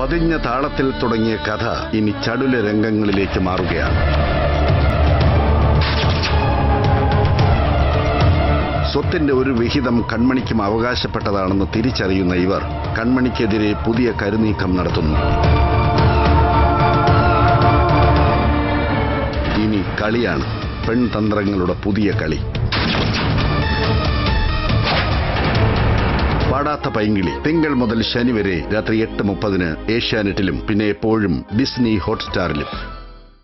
പതിഞ്ഞ താളത്തിൽ തുടങ്ങിയ കഥ ഇനി ചടുല രംഗങ്ങളിലേക്ക് മാറുകയാണ്. സ്വത്തിന്റെ ഒരു വിഹിതം കൺമണിക്കും അവകാശപ്പെട്ടതാണെന്ന് തിരിച്ചറിയുന്ന ഇവർ കൺമണിക്കെതിരെ പുതിയ കരുനീക്കം നടത്തുന്നു. ഇനി കളിയാണ്, പെൺതന്ത്രങ്ങളുടെ പുതിയ കളി. പാടാത്ത പൈങ്കിളി തിങ്കൾ മുതൽ ശനി വരെ രാത്രി 8:30 ഏഷ്യാനെറ്റിലും പിന്നെ എപ്പോഴും ഡിസ്നി ഹോട്ട്സ്റ്റാറിലും.